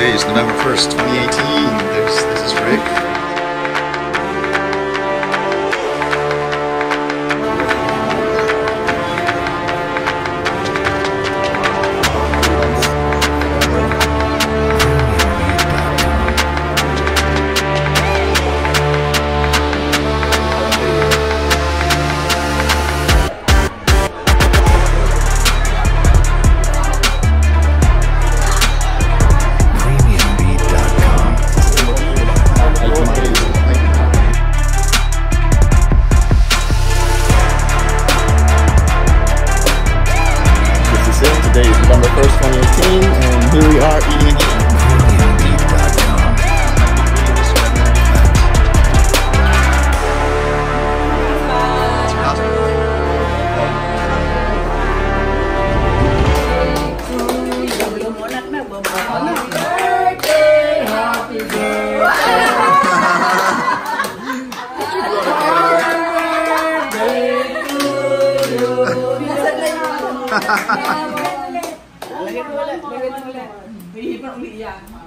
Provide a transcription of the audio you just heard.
Today is November 1st, 2018. This is Rick. Today is November 1st, 2018, and here we are eating again. Lagi ulit. Bihip ang umiiyak.